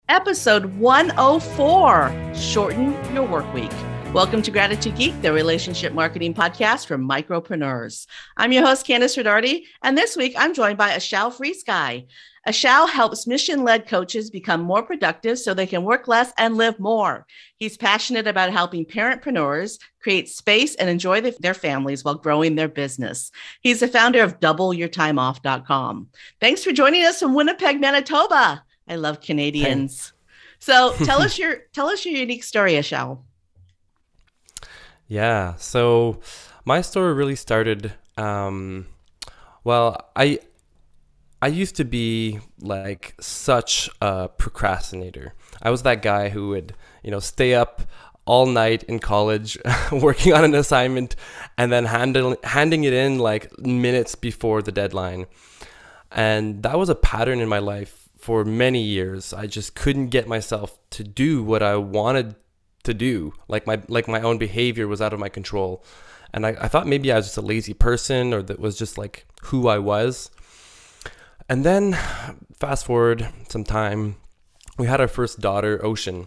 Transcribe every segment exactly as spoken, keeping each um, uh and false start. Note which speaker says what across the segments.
Speaker 1: Episode one oh four, Shorten Your Work Week. Welcome to Gratitude Geek, the relationship marketing podcast for micropreneurs. I'm your host, Kandas Rodarte, and this week I'm joined by Ashao FreeSky. Ashao helps mission-led coaches become more productive so they can work less and live more. He's passionate about helping parentpreneurs create space and enjoy the, their families while growing their business. He's the founder of double your time off dot com. Thanks for joining us from Winnipeg, Manitoba. I love Canadians. So tell us your tell us your unique story, Ashao.
Speaker 2: Yeah, so my story really started. Um, well, I I used to be like such a procrastinator. I was that guy who would, you know, stay up all night in college working on an assignment and then handling handing it in like minutes before the deadline. And that was a pattern in my life for many years. I just couldn't get myself to do what I wanted to do. Like my like my own behavior was out of my control. And I, I thought maybe I was just a lazy person, or that was just like who I was. And then fast forward some time, we had our first daughter, Ocean.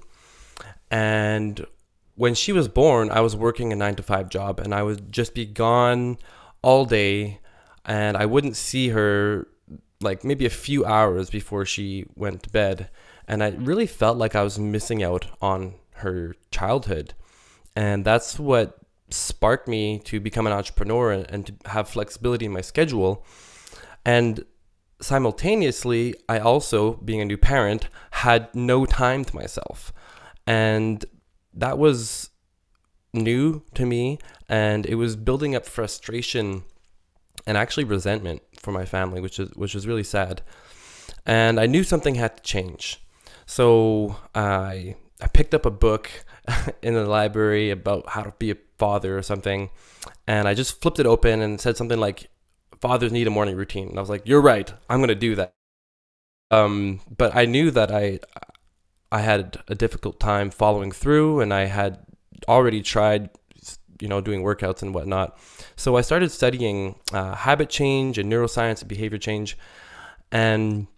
Speaker 2: And when she was born, I was working a nine to five job, and I would just be gone all day, and I wouldn't see her like maybe a few hours before she went to bed. And I really felt like I was missing out on her childhood. And that's what sparked me to become an entrepreneur and, and to have flexibility in my schedule. And simultaneously, I also, being a new parent, had no time to myself. And that was new to me, and it was building up frustration and actually resentment for my family, which is which was really sad. And I knew something had to change. So I I picked up a book in the library about how to be a father or something, and I just flipped it open and it said something like, fathers need a morning routine. And I was like, you're right, I'm going to do that. Um, but I knew that I I had a difficult time following through, and I had already tried, you know, doing workouts and whatnot. So I started studying uh, habit change and neuroscience and behavior change. And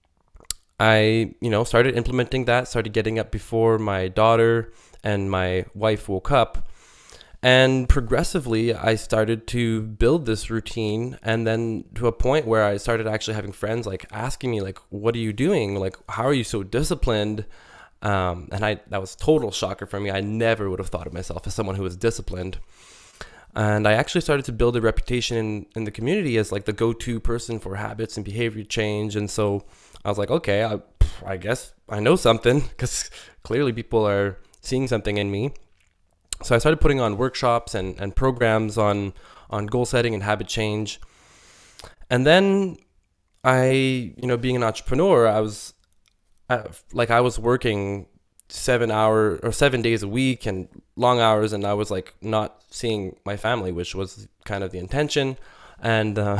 Speaker 2: I, you know, started implementing that, started getting up before my daughter and my wife woke up. And progressively, I started to build this routine, and then to a point where I started actually having friends like asking me, like, what are you doing? Like, how are you so disciplined? Um, and I that was a total shocker for me. I never would have thought of myself as someone who was disciplined. And I actually started to build a reputation in, in the community as like the go-to person for habits and behavior change. And so I was like, okay, I, I guess I know something, because clearly people are seeing something in me. So I started putting on workshops and, and programs on, on goal setting and habit change. And then I, you know, being an entrepreneur, I was uh, like, I was working seven hour or seven days a week and long hours. And I was like not seeing my family, which was kind of the intention. And, uh,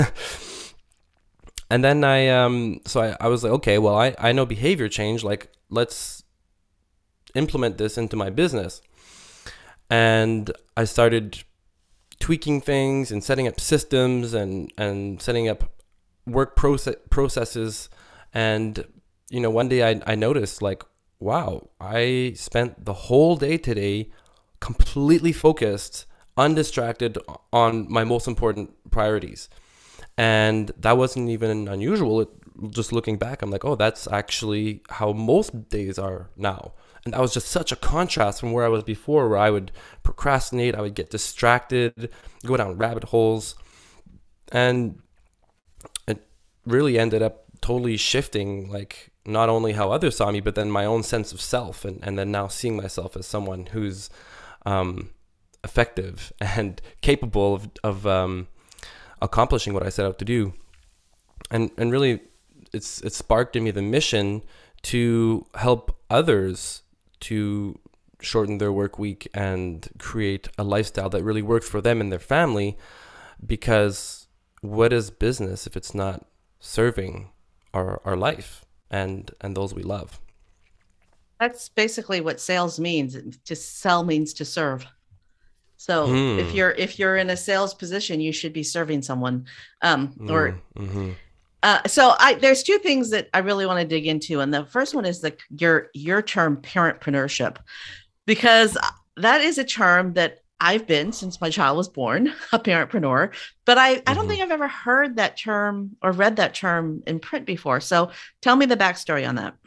Speaker 2: and then I, um, so I, I was like, okay, well, I, I know behavior change, like let's implement this into my business. And I started tweaking things and setting up systems and, and setting up work process, processes. And, you know, one day I, I noticed like, wow, I spent the whole day today completely focused, undistracted on my most important priorities. And that wasn't even unusual. It, just looking back, I'm like, oh, that's actually how most days are now. And that was just such a contrast from where I was before, where I would procrastinate, I would get distracted, go down rabbit holes. And it really ended up totally shifting, like not only how others saw me, but then my own sense of self. And, and then now seeing myself as someone who's um, effective and capable of, of um, accomplishing what I set out to do. And, and really, it's it sparked in me the mission to help others to shorten their work week and create a lifestyle that really works for them and their family. Because what is business if it's not serving our, our life and, and those we love?
Speaker 1: That's basically what sales means. To sell means to serve. So hmm. if you're if you're in a sales position, you should be serving someone. Um, or mm-hmm. Uh, so I there's two things that I really want to dig into, and the first one is the your your term parentpreneurship, because that is a term that I've been since my child was born, a parentpreneur, but I I don't
Speaker 2: hmm
Speaker 1: think I've ever heard that term or read that term in print before. So tell me the backstory on that.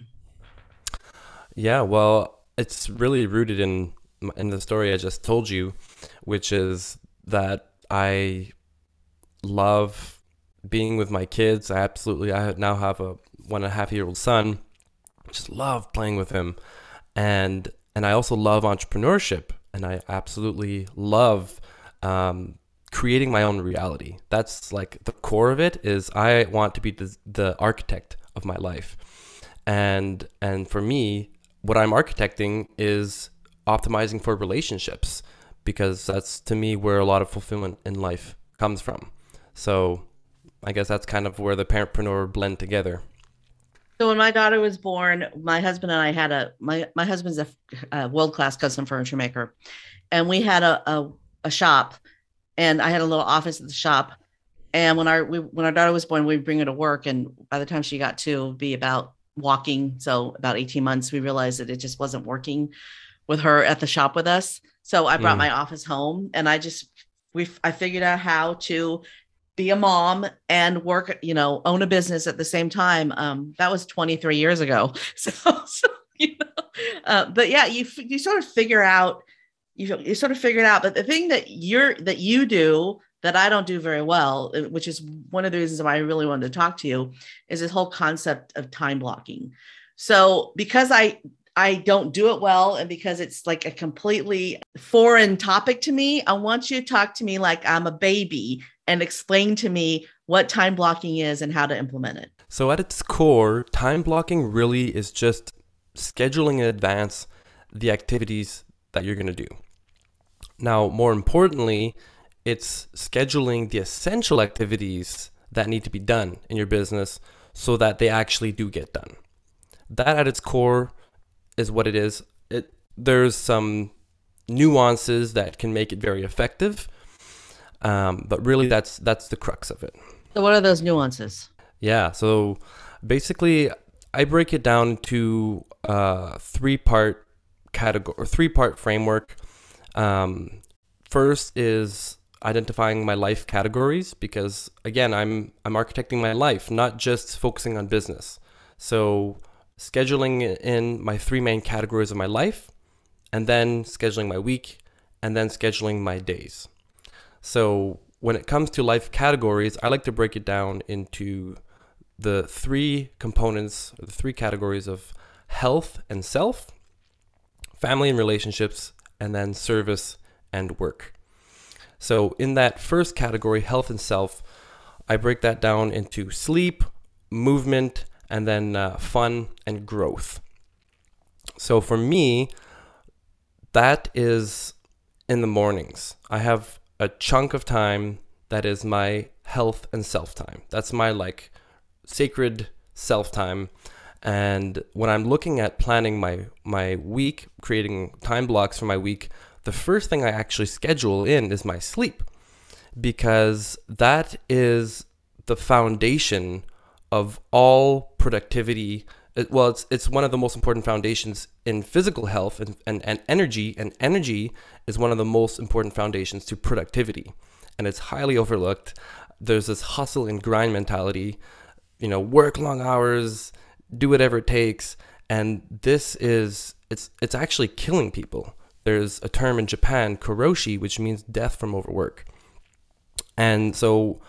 Speaker 2: Yeah, well, it's really rooted in in the story I just told you, which is that I love being with my kids. I absolutely, I now have a one and a half year old son. Just love playing with him, and and I also love entrepreneurship, and I absolutely love um, creating my own reality. That's like the core of it. Is I want to be the, the architect of my life, and and for me, what I'm architecting is optimizing for relationships, because that's to me where a lot of fulfillment in life comes from. So I guess that's kind of where the parentpreneur blend together.
Speaker 1: So when my daughter was born, my husband and I had a my my husband's a, a world class custom furniture maker, and we had a, a a shop, and I had a little office at the shop. And when our we, when our daughter was born, we'd bring her to work, and by the time she got to, it'd be about walking, so about eighteen months, we realized that it just wasn't working with her at the shop with us. So I brought
Speaker 2: Mm.
Speaker 1: my office home, and I just we I figured out how to be a mom and work, you know, own a business at the same time. Um, that was twenty-three years ago. So, so you know, uh, but yeah, you you sort of figure out you you sort of figure it out. But the thing that you're that you do that I don't do very well, uh, which is one of the reasons why I really wanted to talk to you, is this whole concept of time blocking. So because I I don't do it well, and because it's like a completely foreign topic to me, I want you to talk to me like I'm a baby and explain to me what time blocking is and how to implement it.
Speaker 2: So at its core, time blocking really is just scheduling in advance the activities that you're going to do. Now, more importantly, it's scheduling the essential activities that need to be done in your business so that they actually do get done. That at its core is what it is. It, there's some nuances that can make it very effective, um, but really that's that's the crux of it.
Speaker 1: So what are those nuances?
Speaker 2: Yeah, so basically I break it down to a three-part category or three-part framework. Um, first is identifying my life categories, because again, I'm I'm architecting my life, not just focusing on business. So scheduling in my three main categories of my life, and then scheduling my week, and then scheduling my days. So when it comes to life categories, I like to break it down into the three components, the three categories of health and self, family and relationships, and then service and work. So in that first category, health and self, I break that down into sleep, movement, and then uh, fun and growth. So for me, that is in the mornings. I have a chunk of time that is my health and self time. That's my like sacred self time. And when I'm looking at planning my my week, creating time blocks for my week, the first thing I actually schedule in is my sleep, because that is the foundation of all productivity. It, well, it's it's one of the most important foundations in physical health and, and, and energy, and energy is one of the most important foundations to productivity, and it's highly overlooked. There's this hustle and grind mentality, you know, work long hours, do whatever it takes, and this is, it's it's actually killing people. There's a term in Japan, karoshi, which means death from overwork. And so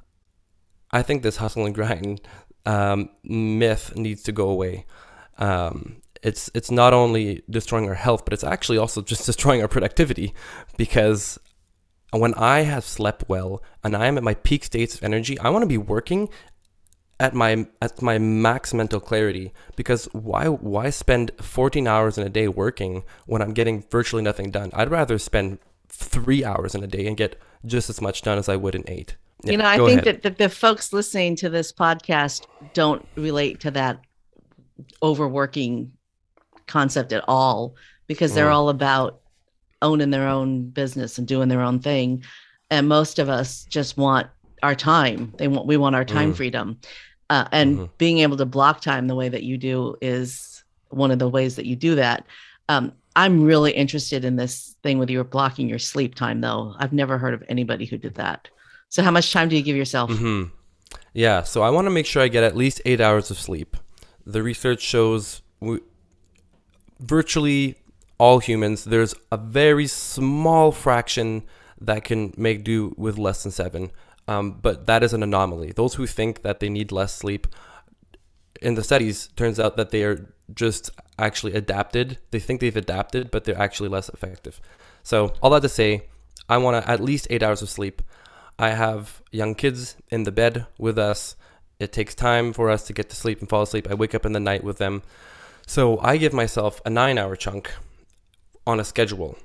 Speaker 2: I think this hustle and grind um, myth needs to go away. Um, it's it's not only destroying our health, but it's actually also just destroying our productivity, because when I have slept well and I am at my peak states of energy, I want to be working at my at my max mental clarity, because why why spend fourteen hours in a day working when I'm getting virtually nothing done? I'd rather spend three hours in a day and get just as much done as I would in eight. Yeah,
Speaker 1: You know, I
Speaker 2: go
Speaker 1: think
Speaker 2: ahead.
Speaker 1: that the, the folks listening to this podcast don't relate to that overworking concept at all, because they're
Speaker 2: Mm,
Speaker 1: all about owning their own business and doing their own thing. And most of us just want our time. They want, we want our time
Speaker 2: mm,
Speaker 1: freedom. Uh, and
Speaker 2: Mm-hmm.
Speaker 1: being able to block time the way that you do is one of the ways that you do that. Um, I'm really interested in this thing with your blocking your sleep time, though. I've never heard of anybody who did that. So how much time do you give yourself?
Speaker 2: Mm-hmm. Yeah, so I want to make sure I get at least eight hours of sleep. The research shows we, virtually all humans, there's a very small fraction that can make do with less than seven. Um, but that is an anomaly. Those who think that they need less sleep, in the studies, turns out that they are just actually adapted. They think they've adapted, but they're actually less effective. So all that to say, I want to at least eight hours of sleep. I have young kids in the bed with us. It takes time for us to get to sleep and fall asleep. I wake up in the night with them. So I give myself a nine hour chunk on a schedule.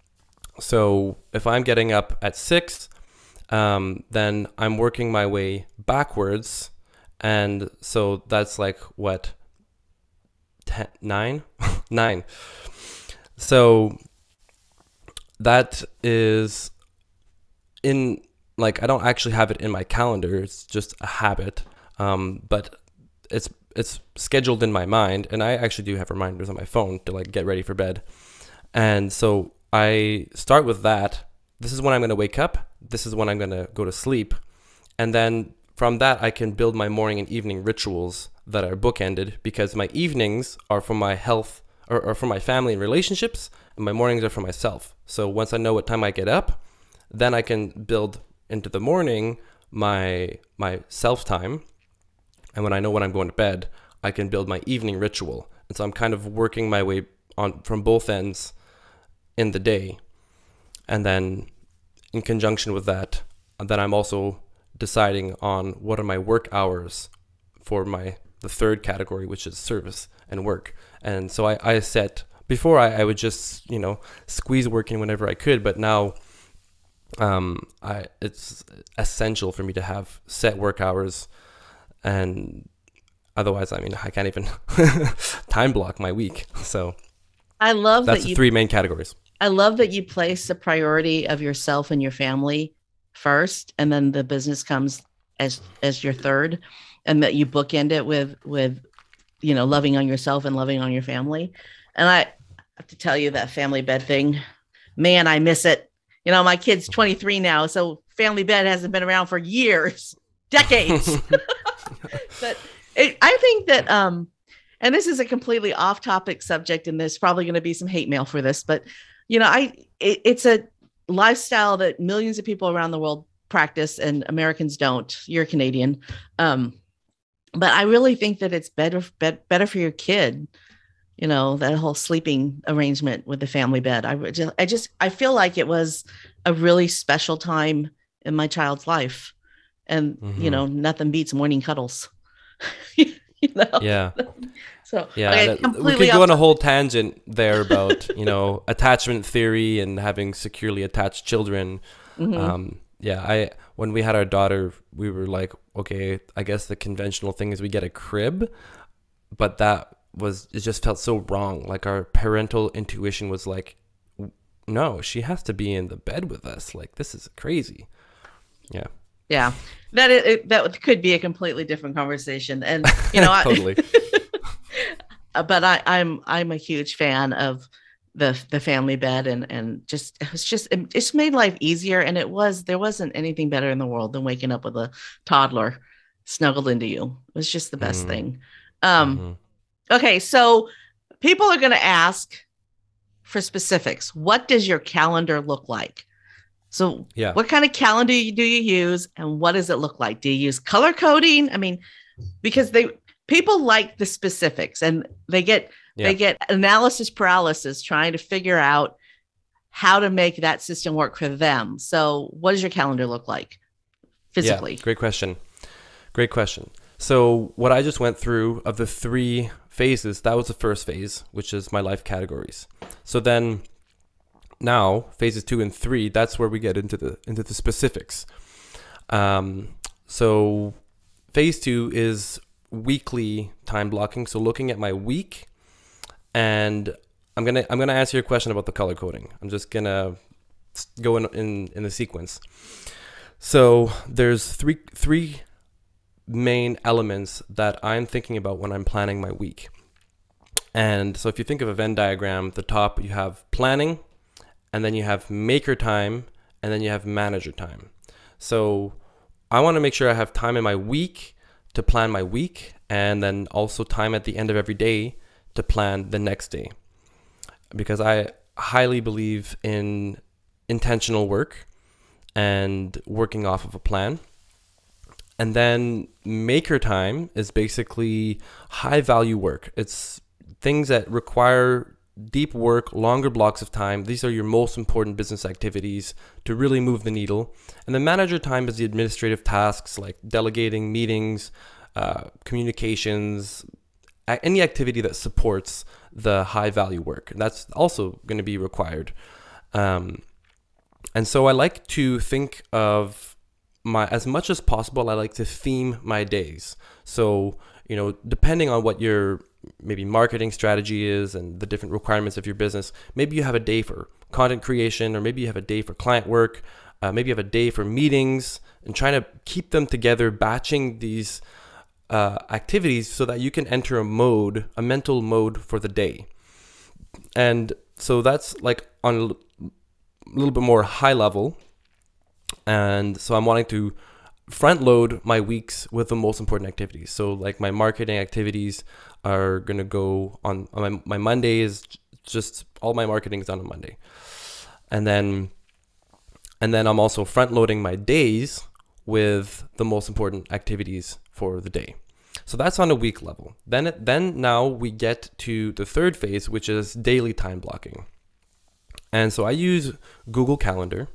Speaker 2: So if I'm getting up at six, um, then I'm working my way backwards. And so that's like what, ten, nine, nine. So that is in, like, I don't actually have it in my calendar. It's just a habit. Um, but it's, it's scheduled in my mind, and I actually do have reminders on my phone to like get ready for bed. And so I start with that. This is when I'm going to wake up. This is when I'm going to go to sleep. And then from that, I can build my morning and evening rituals that are bookended, because my evenings are for my health or, or for my family and relationships, and my mornings are for myself. So once I know what time I get up, then I can build into the morning my my self time. And when I know when I'm going to bed, I can build my evening ritual. And so I'm kind of working my way on from both ends in the day. And then in conjunction with that, then I'm also deciding on what are my work hours for my the third category, which is service and work. And so I, I set, before I, I would just, you know, squeeze work in whenever I could, but now um, I it's essential for me to have set work hours, and otherwise, I mean, I can't even time block my week. So
Speaker 1: I love
Speaker 2: that's
Speaker 1: that
Speaker 2: the
Speaker 1: you,
Speaker 2: three main categories.
Speaker 1: I love that you place the priority of yourself and your family first, and then the business comes as as your third, and that you bookend it with with you know loving on yourself and loving on your family. And I have to tell you, that family bed thing, man, I miss it. You know, my kid's twenty-three now, so family bed hasn't been around for years, decades. But it, I think that, um, and this is a completely off-topic subject, and there's probably going to be some hate mail for this, but you know, I it, it's a lifestyle that millions of people around the world practice, and Americans don't. You're Canadian, um, but I really think that it's better be, better for your kid. You know, that whole sleeping arrangement with the family bed. I just, I just, I feel like it was a really special time in my child's life, and mm-hmm. you know, nothing beats morning cuddles. you know?
Speaker 2: Yeah.
Speaker 1: So
Speaker 2: yeah,
Speaker 1: okay,
Speaker 2: that, we could go on a whole tangent there about you know attachment theory and having securely attached children. Mm-hmm. Um, yeah, I when we had our daughter, we were like, okay, I guess the conventional thing is we get a crib, but that was it just felt so wrong. Like our parental intuition was like, no, she has to be in the bed with us. Like this is crazy. Yeah.
Speaker 1: Yeah, that it, that could be a completely different conversation, and you know,
Speaker 2: totally.
Speaker 1: I, but I, I'm I'm a huge fan of the the family bed, and and just it was just it just made life easier, and it was there wasn't anything better in the world than waking up with a toddler snuggled into you. It was just the best mm. thing. Um, mm-hmm. Okay, so people are going to ask for specifics. What does your calendar look like? So yeah. What kind of calendar do you use, and what does it look like? Do you use color coding? I mean, because they people like the specifics, and they get yeah. they get analysis paralysis trying to figure out how to make that system work for them. So what does your calendar look like physically?
Speaker 2: Yeah, great question. Great question. So what I just went through of the three phases, that was the first phase, which is my life categories. So then now phases two and three, that's where we get into the into the specifics. Um, so phase two is weekly time blocking. So looking at my week, and I'm gonna I'm gonna answer your question about the color coding. I'm just gonna go in in, in the sequence. So there's three three main elements that I'm thinking about when I'm planning my week. And so if you think of a Venn diagram, at the top you have planning, and then you have maker time, and then you have manager time. So I want to make sure I have time in my week to plan my week, and then also time at the end of every day to plan the next day. Because I highly believe in intentional work and working off of a plan. And then maker time is basically high value work. It's things that require deep work, longer blocks of time. These are your most important business activities to really move the needle. And the manager time is the administrative tasks like delegating, meetings, uh, communications, a- any activity that supports the high value work. And that's also going to be required. Um, and so I like to think of my, as much as possible, I like to theme my days. So, you know, depending on what your maybe marketing strategy is and the different requirements of your business, maybe you have a day for content creation, or maybe you have a day for client work, uh, maybe you have a day for meetings, and trying to keep them together, batching these uh, activities so that you can enter a mode, a mental mode for the day. And so that's like on a little bit more high level. And so I'm wanting to front load my weeks with the most important activities. So like my marketing activities are going to go on, on my, my Monday is just all my marketing is done on Monday. And then, and then I'm also front loading my days with the most important activities for the day. So that's on a week level. Then, it, then now we get to the third phase, which is daily time blocking. And so I use Google Calendar,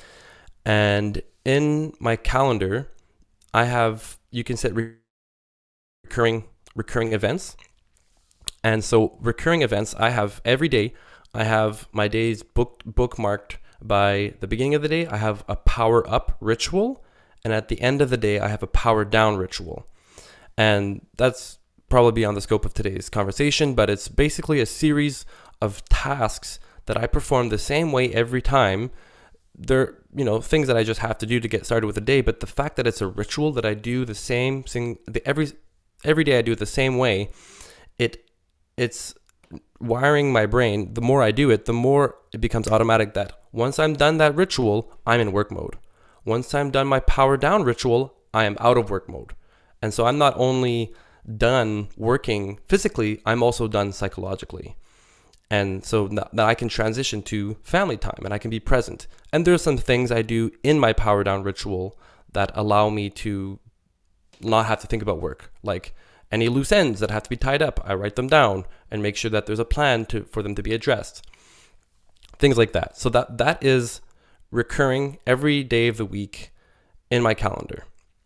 Speaker 2: and in my calendar, I have, you can set re- recurring recurring events. And so recurring events, I have every day, I have my days booked, bookmarked by the beginning of the day. I have a power up ritual. And at the end of the day, I have a power down ritual. And that's probably beyond the scope of today's conversation, but it's basically a series of tasks that I perform the same way every time. They're, you know, things that I just have to do to get started with the day. But the fact that it's a ritual that I do the same thing, the, every every day I do it the same way, it it's wiring my brain. The more I do it, the more it becomes automatic that once I'm done that ritual, I'm in work mode. Once I'm done my power down ritual, I am out of work mode. And so I'm not only done working physically, I'm also done psychologically. And so that I can transition to family time and I can be present. And there's some things I do in my power down ritual that allow me to not have to think about work. Like any loose ends that have to be tied up, I write them down and make sure that there's a plan to for them to be addressed. Things like that. So that that is recurring every day of the week in my calendar.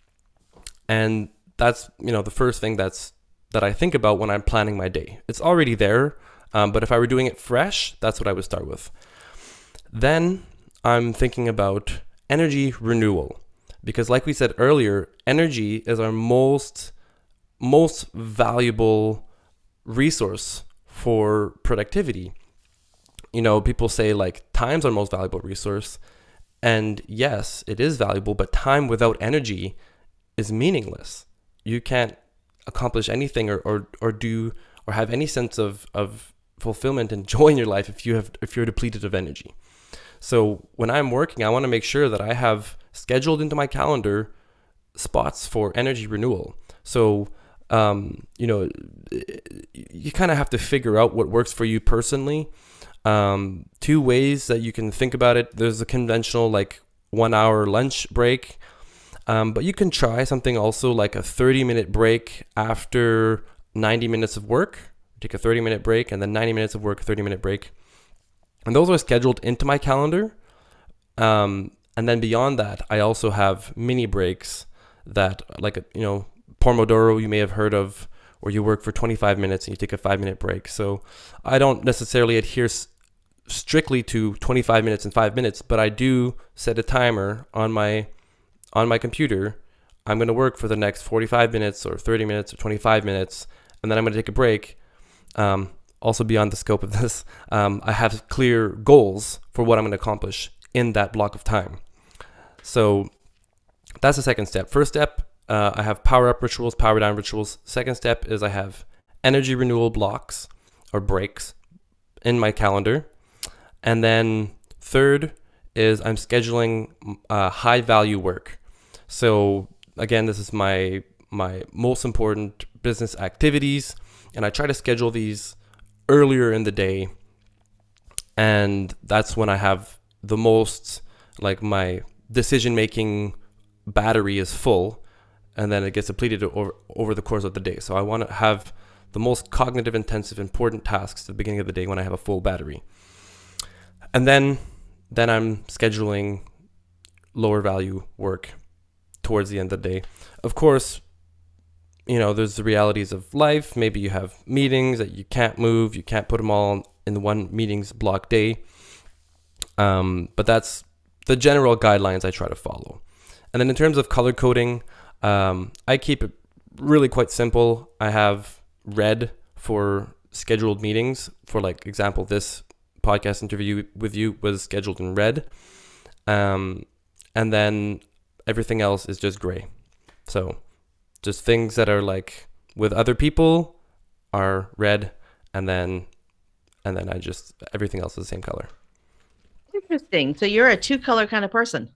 Speaker 2: And that's, you know, the first thing that's that I think about when I'm planning my day. It's already there. Um, but if I were doing it fresh, that's what I would start with. Then I'm thinking about energy renewal, because like we said earlier, energy is our most, most valuable resource for productivity. You know, people say like time's our most valuable resource. And yes, it is valuable, but time without energy is meaningless. You can't accomplish anything or, or, or do or have any sense of, of fulfillment and joy in your life if you have if you're depleted of energy. So when I'm working, I want to make sure that I have scheduled into my calendar spots for energy renewal. So um, you know, you kind of have to figure out what works for you personally. Um, two ways that you can think about it. There's a conventional like one hour lunch break, um, but you can try something also like a thirty minute break after ninety minutes of work. Take a thirty minute break and then ninety minutes of work, thirty minute break. And those are scheduled into my calendar. Um, and then beyond that, I also have mini breaks that like, a, you know, Pomodoro you may have heard of, where you work for twenty-five minutes and you take a five minute break. So I don't necessarily adhere s- strictly to twenty-five minutes and five minutes, but I do set a timer on my, on my computer. I'm going to work for the next forty-five minutes or thirty minutes or twenty-five minutes, and then I'm going to take a break. Um, also beyond the scope of this, um, I have clear goals for what I'm going to accomplish in that block of time. So that's the second step. First step, uh, I have power up rituals, power down rituals. Second step is I have energy renewal blocks or breaks in my calendar. And then third is I'm scheduling uh, high value work. So again, this is my my most important business activities, and I try to schedule these earlier in the day, and that's when I have the most, like, my decision making battery is full, and then it gets depleted over over the course of the day. So I want to have the most cognitive intensive important tasks at the beginning of the day when I have a full battery. And then then I'm scheduling lower value work towards the end of the day. Of course, you know, there's the realities of life. Maybe you have meetings that you can't move. You can't put them all in the one meetings block day. Um, but that's the general guidelines I try to follow. And then in terms of color coding, um, I keep it really quite simple. I have red for scheduled meetings. For, like, example, this podcast interview with you was scheduled in red. Um, and then everything else is just gray. So just things that are like with other people are red, and then and then I just everything else is the same color.
Speaker 1: Interesting. So you're a two color kind of person.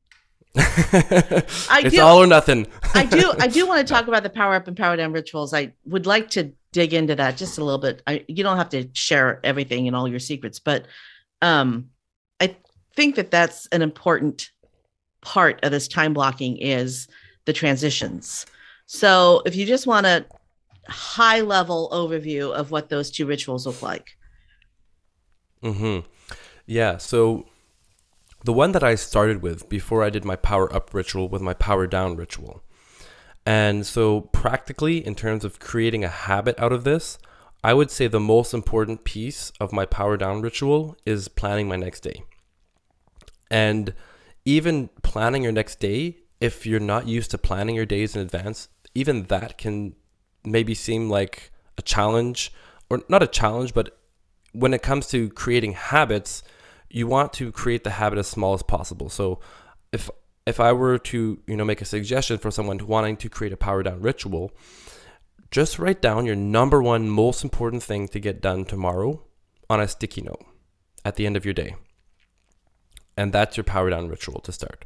Speaker 2: I it's do, all or nothing.
Speaker 1: I do I do want to talk about the power up and power down rituals. I would like to dig into that just a little bit. I, you don't have to share everything and all your secrets, but um, I think that that's an important part of this time blocking is the transitions. So if you just want a high level overview of what those two rituals look like.
Speaker 2: Mm-hmm. Yeah. So the one that I started with before I did my power up ritual with my power down ritual. And so practically in terms of creating a habit out of this, I would say the most important piece of my power down ritual is planning my next day. And even planning your next day, if you're not used to planning your days in advance, even that can maybe seem like a challenge, or not a challenge, but when it comes to creating habits, you want to create the habit as small as possible. So if if I were to, you know, make a suggestion for someone wanting to create a power down ritual, just write down your number one most important thing to get done tomorrow on a sticky note at the end of your day. And that's your power down ritual to start.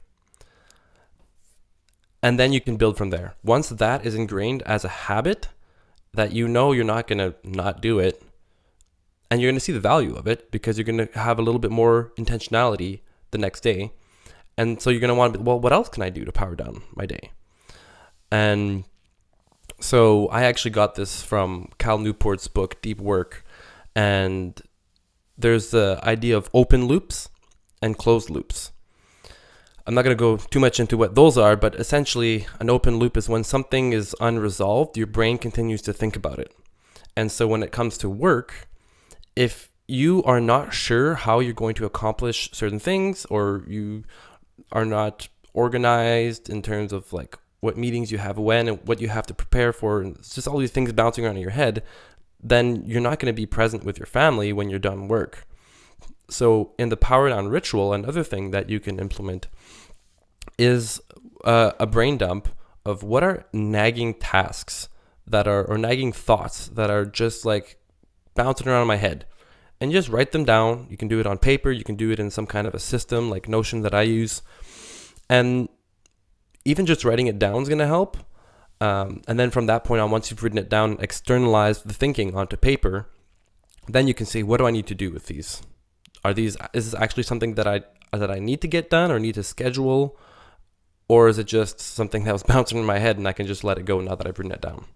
Speaker 2: And then you can build from there. Once that is ingrained as a habit that you know you're not going to not do it, and you're going to see the value of it because you're going to have a little bit more intentionality the next day. And so you're going to want to, well, what else can I do to power down my day? And so I actually got this from Cal Newport's book, Deep Work. And there's the idea of open loops and closed loops. I'm not going to go too much into what those are, but essentially an open loop is when something is unresolved, your brain continues to think about it. And so when it comes to work, if you are not sure how you're going to accomplish certain things, or you are not organized in terms of like what meetings you have when and what you have to prepare for, and it's just all these things bouncing around in your head, then you're not going to be present with your family when you're done work. So in the power down ritual, another thing that you can implement is uh, a brain dump of what are nagging tasks that are, or nagging thoughts that are just like bouncing around in my head, and just write them down. You can do it on paper. You can do it in some kind of a system like Notion that I use. And even just writing it down is going to help. Um, and then from that point on, once you've written it down, externalize the thinking onto paper, then you can see, what do I need to do with these? Are these, is this actually something that I, that I need to get done or need to schedule? Or is it just something that was bouncing in my head and I can just let it go now that I've written it down?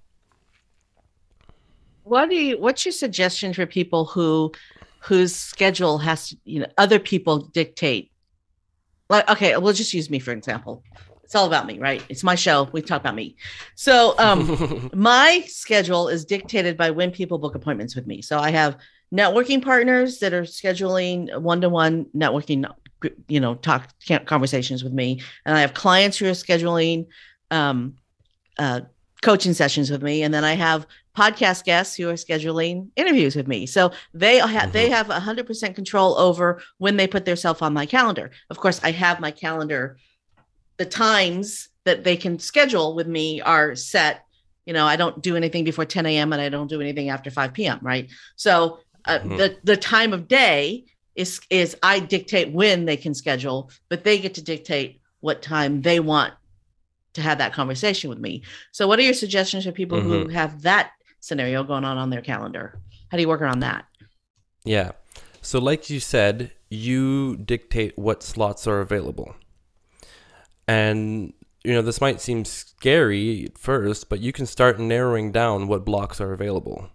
Speaker 1: What do you, what's your suggestion for people who, whose schedule has to, you know, other people dictate? Like, okay, we'll just use me for example. It's all about me, right? It's my show. We talk about me. So um, my schedule is dictated by when people book appointments with me. So I have networking partners that are scheduling one-to-one networking, you know, talk conversations with me. And I have clients who are scheduling um, uh, coaching sessions with me. And then I have podcast guests who are scheduling interviews with me. So they have, mm-hmm. they have one hundred percent control over when they put themselves on my calendar. Of course, I have my calendar, the times that they can schedule with me are set. You know, I don't do anything before ten a.m. and I don't do anything after five p.m. Right. So uh, mm-hmm. the, the time of day is, is I dictate when they can schedule, but they get to dictate what time they want to have that conversation with me. So what are your suggestions for people mm-hmm. who have that scenario going on on their calendar? How do you work around that?
Speaker 2: Yeah. So like you said, you dictate what slots are available. And, you know, this might seem scary at first, but you can start narrowing down what blocks are available.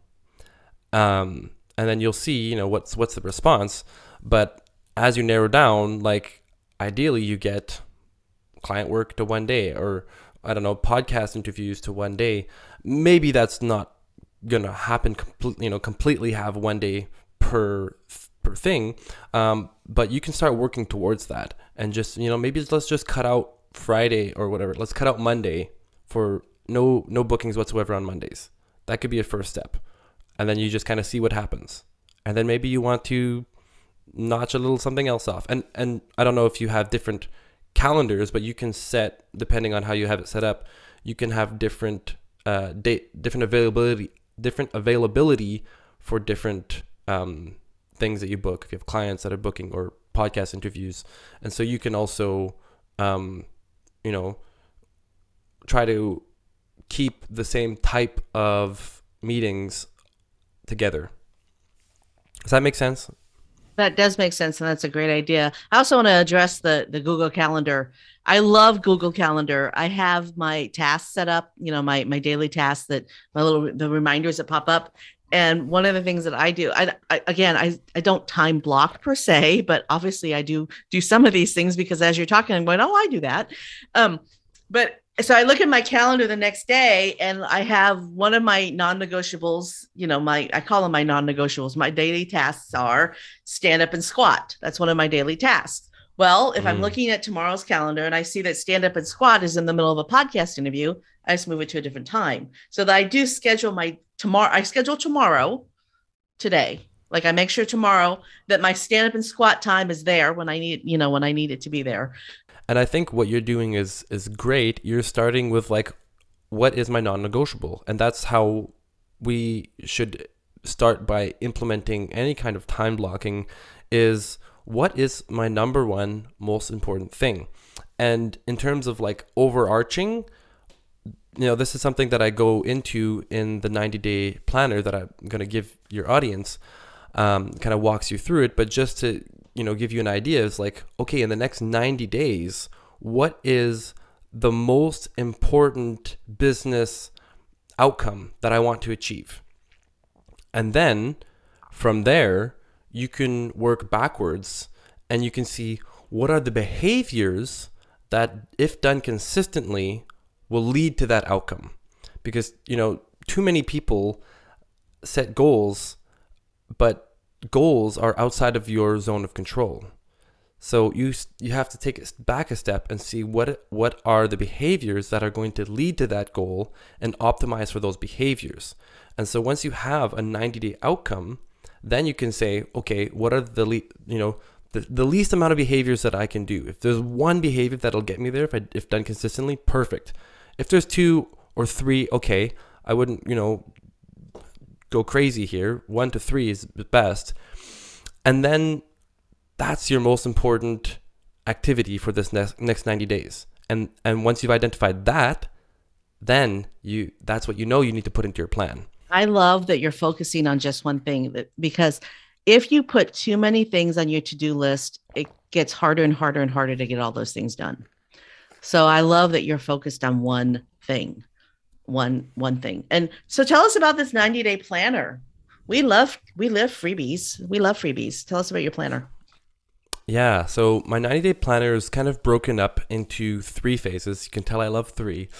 Speaker 2: Um, and then you'll see, you know, what's what's the response. But as you narrow down, like ideally you get client work to one day, or I don't know, podcast interviews to one day. Maybe that's not gonna happen completely, you know, completely have one day per per thing. Um, but you can start working towards that, and just, you know, maybe let's just cut out Friday or whatever. Let's cut out Monday for no no bookings whatsoever on Mondays. That could be a first step. And then you just kind of see what happens. And then maybe you want to notch a little something else off. And and I don't know if you have different calendars, but you can set, depending on how you have it set up, you can have different uh date different availability different availability for different um things that you book, if you have clients that are booking or podcast interviews. And so you can also um you know try to keep the same type of meetings together. Does that make sense?
Speaker 1: That does make sense, and that's a great idea. I also want to address the the Google Calendar. I love Google Calendar. I have my tasks set up, you know, my my daily tasks, that my little the reminders that pop up. And one of the things that I do, I, I again, I I don't time block per se, but obviously I do do some of these things because as you're talking, I'm going, oh, I do that. Um, but so I look at my calendar the next day and I have one of my non-negotiables, you know, my, I call them my non-negotiables. My daily tasks are stand up and squat. That's one of my daily tasks. Well, if mm. I'm looking at tomorrow's calendar and I see that stand up and squat is in the middle of a podcast interview, I just move it to a different time. So that I do schedule my tomorrow, I schedule tomorrow today. Like I make sure tomorrow that my stand up and squat time is there when I need, you know, when I need it to be there.
Speaker 2: And I think what you're doing is is great. You're starting with like, what is my non-negotiable? And that's how we should start by implementing any kind of time blocking, is what is my number one most important thing? And in terms of like overarching, you know, this is something that I go into in the ninety day planner that I'm going to give your audience, um, kind of walks you through it. But just to, you know, give you an idea, is like, okay, in the next ninety days, what is the most important business outcome that I want to achieve? And then from there, you can work backwards and you can see what are the behaviors that, if done consistently, will lead to that outcome. Because, you know, too many people set goals, but goals are outside of your zone of control. So you you have to take it back a step and see what what are the behaviors that are going to lead to that goal and optimize for those behaviors. And so once you have a ninety day outcome, then you can say, okay, what are the le- you know the, the least amount of behaviors that I can do? If there's one behavior that'll get me there, if I, if done consistently, perfect. If there's two or three, okay, I wouldn't, you know, go crazy here. One to three is best. And then that's your most important activity for this next next ninety days. And and once you've identified that, then you that's what you know you need to put into your plan.
Speaker 1: I love that you're focusing on just one thing, that, because if you put too many things on your to-do list, it gets harder and harder and harder to get all those things done. So I love that you're focused on one thing, one, one thing. And so tell us about this ninety day planner. We love, we love freebies. We love freebies. Tell us about your planner.
Speaker 2: Yeah. So my ninety day planner is kind of broken up into three phases. You can tell I love three.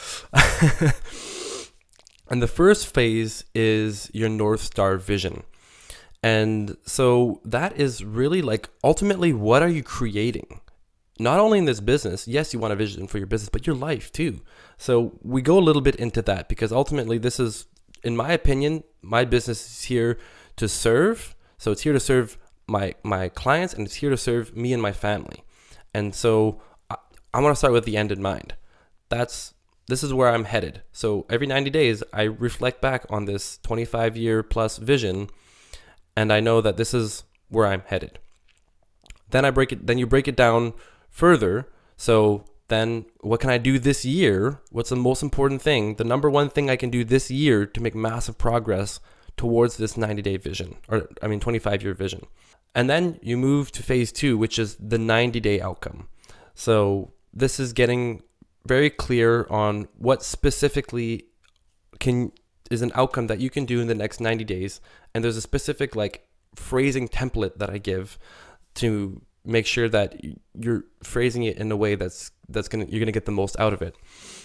Speaker 2: And the first phase is your North Star vision. And so that is really like, ultimately, what are you creating? Not only in this business, yes, you want a vision for your business, but your life too. So we go a little bit into that because ultimately this is, in my opinion, my business is here to serve. So it's here to serve my, my clients, and it's here to serve me and my family. And so I, I want to start with the end in mind. that's this is where I'm headed. So every ninety days, I reflect back on this twenty-five year plus vision, and I know that this is where I'm headed. Then I break it. Then you break it down further. So then, what can I do this year? What's the most important thing? The number one thing I can do this year to make massive progress towards this ninety day vision, or I mean twenty-five year vision. And then you move to phase two, which is the ninety day outcome. So this is getting very clear on what specifically can is an outcome that you can do in the next ninety days. And there's a specific like phrasing template that I give to make sure that you're phrasing it in a way that's that's gonna you're gonna get the most out of it.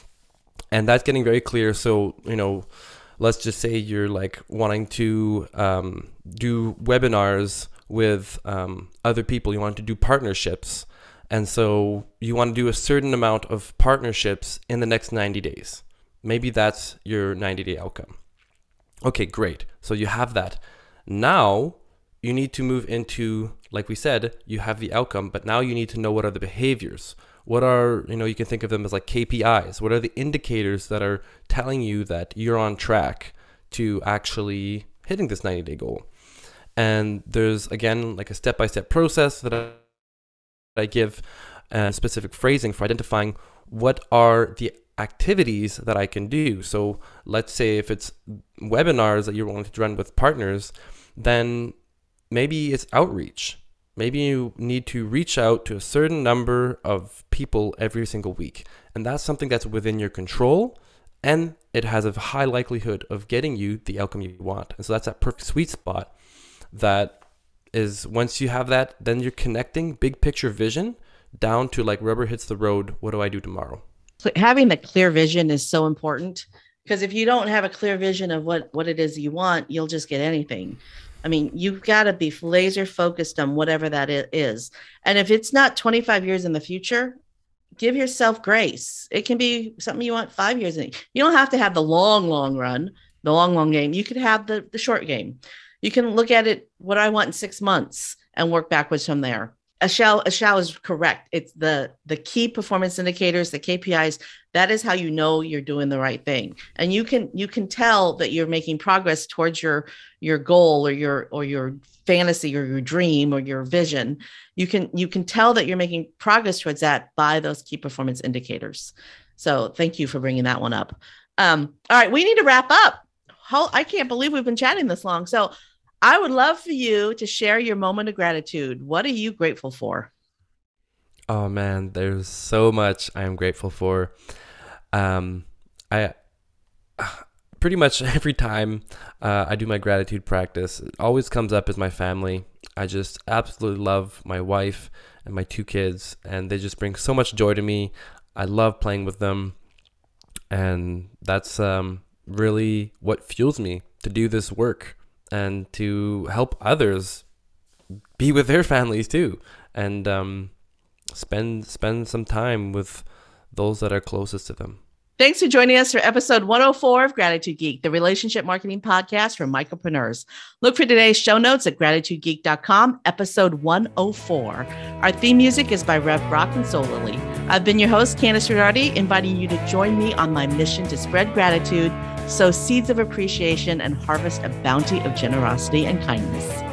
Speaker 2: And that's getting very clear. So, you know, let's just say you're like wanting to um, do webinars with um, other people. You want to do partnerships. And so you want to do a certain amount of partnerships in the next ninety days. Maybe that's your ninety day outcome. Okay, great. So you have that. Now you need to move into, like we said, you have the outcome, but now you need to know what are the behaviors. What are, you know, you can think of them as like K P Is. What are the indicators that are telling you that you're on track to actually hitting this ninety day goal? And there's, again, like a step-by-step process that I I give uh, specific phrasing for identifying what are the activities that I can do. So let's say if it's webinars that you're wanting to run with partners, then maybe it's outreach. Maybe you need to reach out to a certain number of people every single week. And that's something that's within your control, and it has a high likelihood of getting you the outcome you want. And so that's that perfect sweet spot that is, once you have that, then you're connecting big picture vision down to like rubber hits the road. What do I do tomorrow?
Speaker 1: Having the clear vision is so important, because if you don't have a clear vision of what, what it is you want, you'll just get anything. I mean, you've got to be laser focused on whatever that is. And if it's not twenty-five years in the future, give yourself grace. It can be something you want five years in. You don't have to have the long, long run, the long, long game. You could have the, the short game. You can look at it, what I want in six months and work backwards from there. Ashao, Ashao is correct. It's the, the key performance indicators, the K P Is. That is how you know you're doing the right thing. And you can you can tell that you're making progress towards your, your goal or your or your fantasy or your dream or your vision. You can you can tell that you're making progress towards that by those key performance indicators. So thank you for bringing that one up. Um, all right, we need to wrap up. How, I can't believe we've been chatting this long. So I would love for you to share your moment of gratitude. What are you grateful for?
Speaker 2: Oh man, there's so much I am grateful for. Um, I pretty much every time uh, I do my gratitude practice, it always comes up as my family. I just absolutely love my wife and my two kids, and they just bring so much joy to me. I love playing with them, and that's um, really what fuels me to do this work and to help others be with their families too, and um, spend spend some time with those that are closest to them.
Speaker 1: Thanks for joining us for episode one oh four of Gratitude Geek, the relationship marketing podcast for micropreneurs. Look for today's show notes at gratitude geek dot com, episode one oh four. Our theme music is by Rev Brock and Solily. I've been your host, Kandas Rodarte, inviting you to join me on my mission to spread gratitude, sow seeds of appreciation, and harvest a bounty of generosity and kindness.